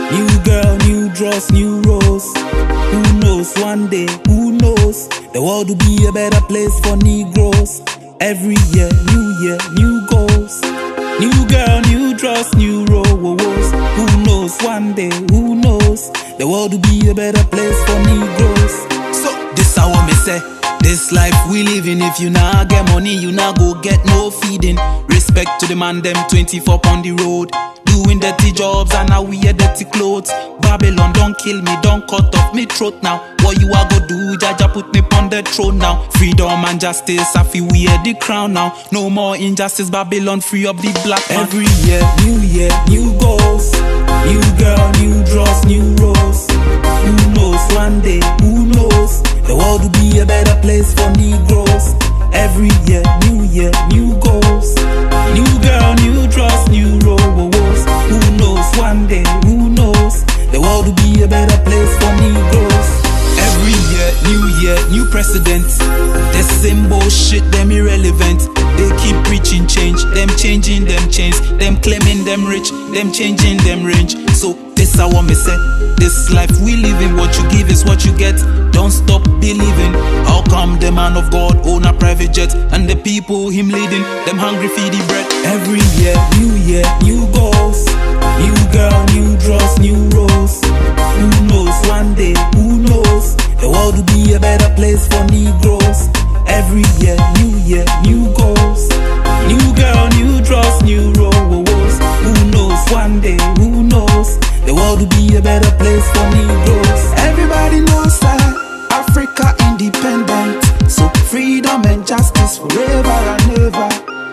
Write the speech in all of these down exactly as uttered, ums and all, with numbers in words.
New girl, new dress, new rose. Who knows one day, who knows? The world will be a better place for Negroes. Every year, new year, new goals. New girl, new dress, new rose. Who knows one day, who knows? The world will be a better place for Negroes. So this how me say. This life we living, if you not get money, you not go get no feeding. Respect to the man, them twenty-four on the road, doing dirty jobs and now we wear dirty clothes. Babylon don't kill me, don't cut off me throat now. What you a go do, Jaja put me on the throne now. Freedom and justice, I feel wear the crown now. No more injustice, Babylon free up the black man. Every year, new year, new goals. New girl, new dress, new rose. Who knows one day, who knows? The world will be a better place for Negroes. Every year, new year, new goals. New girl, new dress, new rose. Who knows one day, who knows? The world will be a better place for Negroes. Every year, new year, new president. The same bullshit, them irrelevant. They keep preaching change, them changing them chains, them claiming them rich, them changing them range. So this I want me say. This life we live in, what you give is what you get. Don't stop believing. How come the man of God own a private jet, and the people him leading, them hungry for the bread? Every year, new year, new goals. New girl, new dress, new rose. Who knows one day, who knows? The world will be a better place for Negroes. Every year, new year, new goals. New girl, new dress, new rose. Who knows one day, who knows? The world will be a better place for Negroes. Everybody knows that Africa independent. So freedom and justice forever and ever.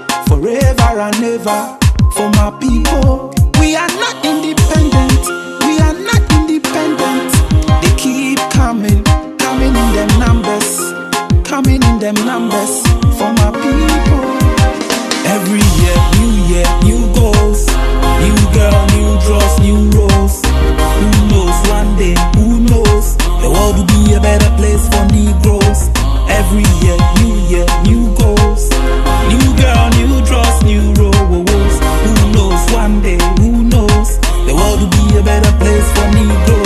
Forever and ever. For my people. We are not independent. We are not independent. They keep coming, coming in them numbers. Coming in them numbers. For my people. Every year, new year, new goals. New girl, new dress, new rose. Who knows one day, who knows? The world will be a better place for Negroes. Every year, new year, new goals. New girl, new dress, new rose. Who knows one day, who knows? The world will be a better place for Negroes.